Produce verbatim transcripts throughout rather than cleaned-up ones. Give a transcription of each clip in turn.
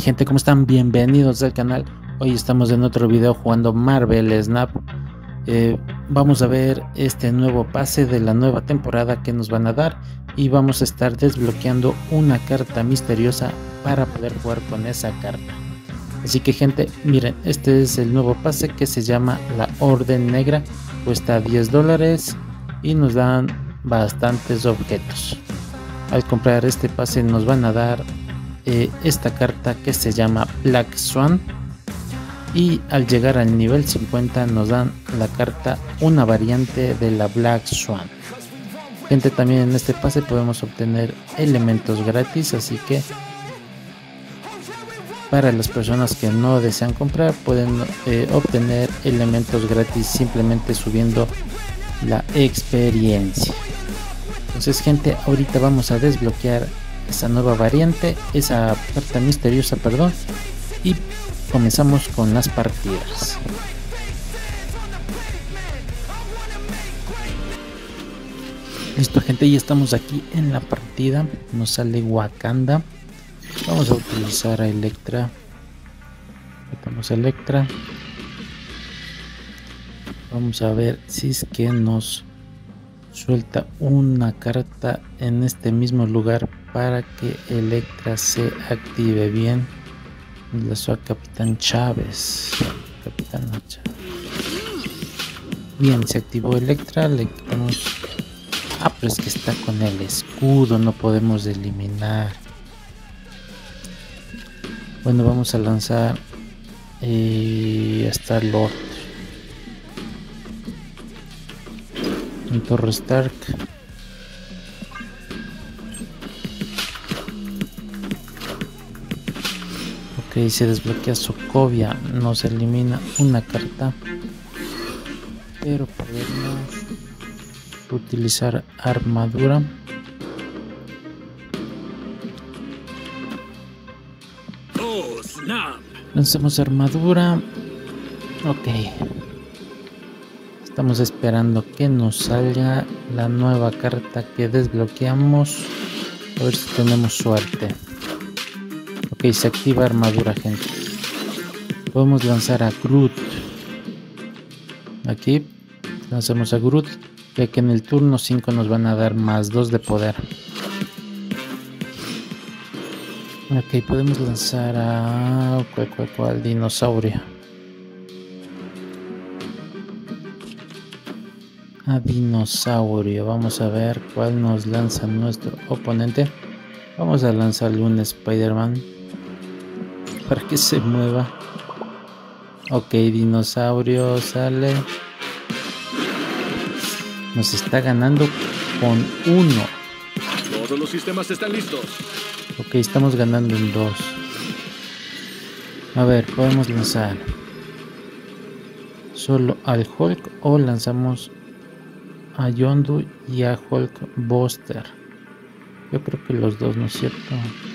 Gente, ¿cómo están? Bienvenidos al canal. Hoy estamos en otro video jugando Marvel Snap. eh, Vamos a ver este nuevo pase de la nueva temporada que nos van a dar, y vamos a estar desbloqueando una carta misteriosa para poder jugar con esa carta. Así que gente, miren, este es el nuevo pase que se llama la Orden Negra. Cuesta diez dólares y nos dan bastantes objetos. Al comprar este pase nos van a dar eh, esta carta que se llama Black Swan, y al llegar al nivel cincuenta nos dan la carta una variante de la Black Swan. Gente, también en este pase podemos obtener elementos gratis, así que para las personas que no desean comprar pueden eh, obtener elementos gratis simplemente subiendo la experiencia. Entonces gente, ahorita vamos a desbloquear esa nueva variante, esa carta misteriosa, perdón, y comenzamos con las partidas. Listo gente, ya estamos aquí en la partida. Nos sale Wakanda. Vamos a utilizar a Electra. Metamos a Electra. Vamos a ver si es que nos suelta una carta en este mismo lugar para que Electra se active bien. Enlazó a Capitán Chávez. Capitán Chávez. Bien, se activó Electra. Le quitamos. Ah, pero es que está con el escudo, no podemos eliminar. Bueno, vamos a lanzar eh, hasta Lord. Un Torre Stark. Ok, se desbloquea Sokovia. Nos elimina una carta. Pero podemos utilizar armadura. Lanzamos armadura. Ok. Estamos esperando que nos salga la nueva carta que desbloqueamos. A ver si tenemos suerte. Ok, se activa armadura, gente. Podemos lanzar a Groot. Aquí lanzamos a Groot, ya que en el turno cinco nos van a dar más dos de poder. Ok, podemos lanzar a ¿cuál, cuál, cuál? Dinosaurio. A Dinosaurio. Vamos a ver cuál nos lanza nuestro oponente. Vamos a lanzarle un Spider-Man para que se mueva. Ok, Dinosaurio sale. Nos está ganando con uno. Todos los sistemas están listos. Ok, estamos ganando en dos. A ver, podemos lanzar solo al Hulk o lanzamos a Yondu y a Hulk Buster. Yo creo que los dos, ¿no es cierto?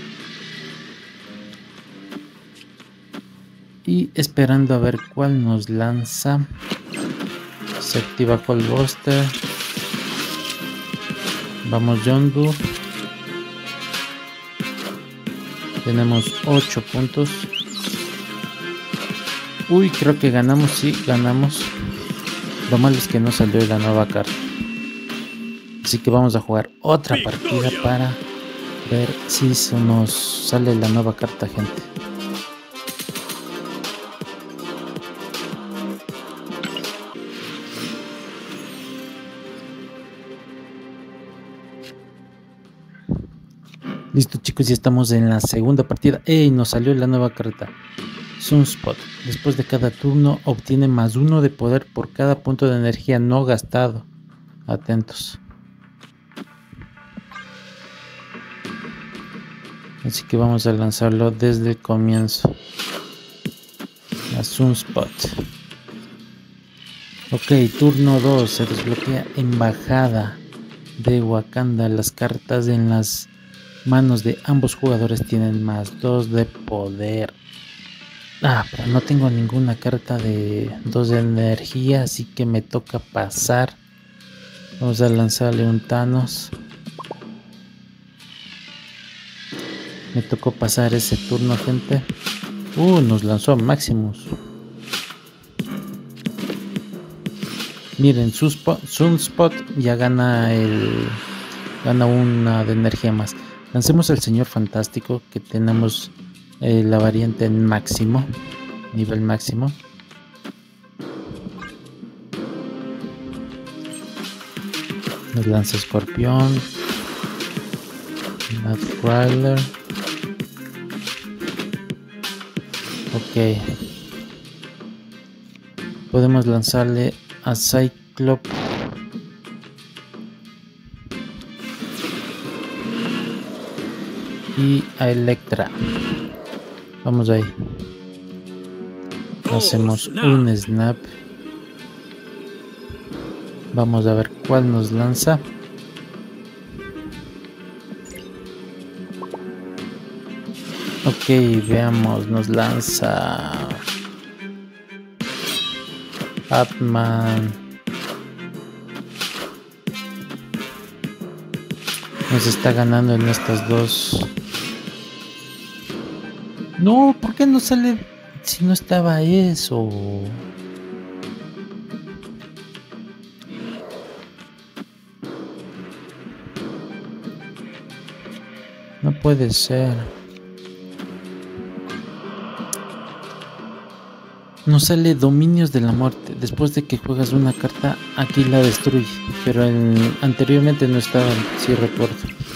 Y esperando a ver cuál nos lanza. Se activa Hulk Buster. Vamos Yondu. Tenemos ocho puntos. Uy, creo que ganamos, sí, ganamos. Lo malo es que no salió la nueva carta. Así que vamos a jugar otra partida para ver si se nos sale la nueva carta, gente. Listo chicos, ya estamos en la segunda partida. ¡Ey! Nos salió la nueva carta. Sunspot. Después de cada turno obtiene más uno de poder por cada punto de energía no gastado. Atentos. Así que vamos a lanzarlo desde el comienzo. A Sunspot. Ok, turno dos. Se desbloquea Embajada de Wakanda. Las cartas en las manos de ambos jugadores tienen más dos de poder. Ah, pero no tengo ninguna carta de dos de energía, así que me toca pasar. Vamos a lanzarle un Thanos. Me tocó pasar ese turno, gente. Uh, nos lanzó a Maximus. Miren, Sunspot ya gana el gana una de energía más. Lancemos al señor fantástico, que tenemos eh, la variante en máximo, nivel máximo. Nos lanza escorpión, Nightcrawler. Ok, podemos lanzarle a Cyclop. Y a Electra. Vamos ahí. Hacemos un snap. Vamos a ver cuál nos lanza. Ok, veamos, nos lanza Batman. Nos está ganando en estas dos. No, ¿por qué no sale si no estaba eso? No puede ser. No sale Dominios de la Muerte. Después de que juegas una carta, aquí la destruye. Pero en, anteriormente no estaba, si recuerdo.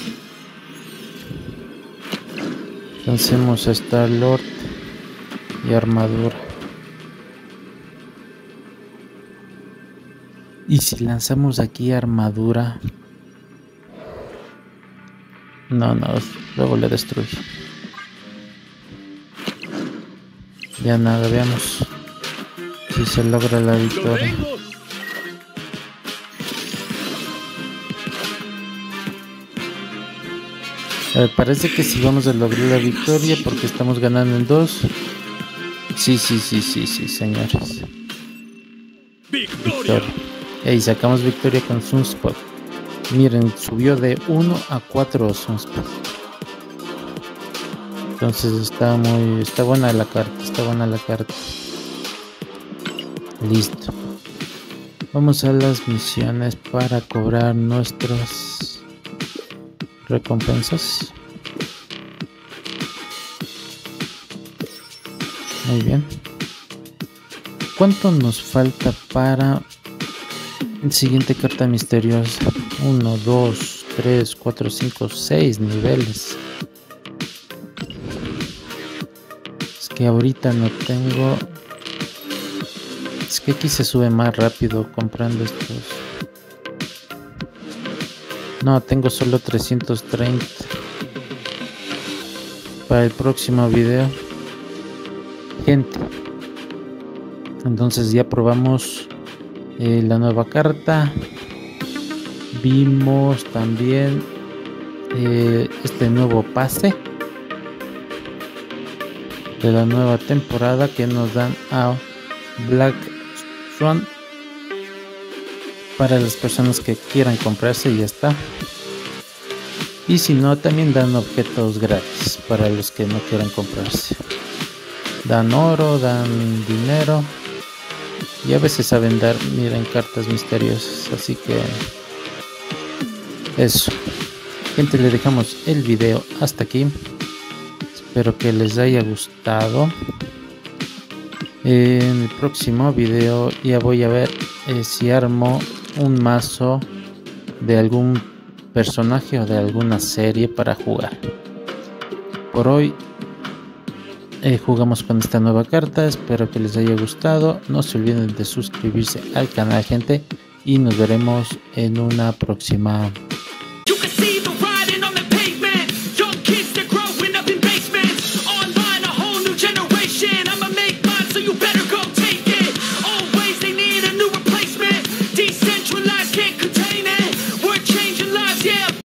Lancemos a Star-Lord y armadura. Y si lanzamos aquí armadura... No, no, luego le destruye. Ya nada, veamos si se logra la victoria. Eh, parece que sí vamos a lograr la victoria porque estamos ganando en dos. Sí, sí, sí, sí, sí, señores. Victoria. Y sacamos victoria con Sunspot. Miren, subió de uno a cuatro Sunspot. Entonces está muy, está buena la carta, está buena la carta. Listo. Vamos a las misiones para cobrar nuestras recompensas. Muy bien. ¿Cuánto nos falta para la siguiente carta misteriosa? uno, dos, tres, cuatro, cinco, seis niveles. Es que ahorita no tengo. Es que aquí se sube más rápido comprando estos. No, tengo solo trescientos treinta. Para el próximo video, gente. Entonces ya probamos eh, la nueva carta. Vimos también eh, este nuevo pase de la nueva temporada que nos dan a Black Swan para las personas que quieran comprarse y ya está. Y si no, también dan objetos gratis para los que no quieran comprarse. Dan oro, dan dinero y a veces saben dar, miren, cartas misteriosas. Así que eso, gente, le dejamos el video hasta aquí. Espero que les haya gustado. En el próximo video ya voy a ver eh, si armo un mazo de algún personaje o de alguna serie para jugar. Por hoy eh, jugamos con esta nueva carta. Espero que les haya gustado. No se olviden de suscribirse al canal, gente, y nos veremos en una próxima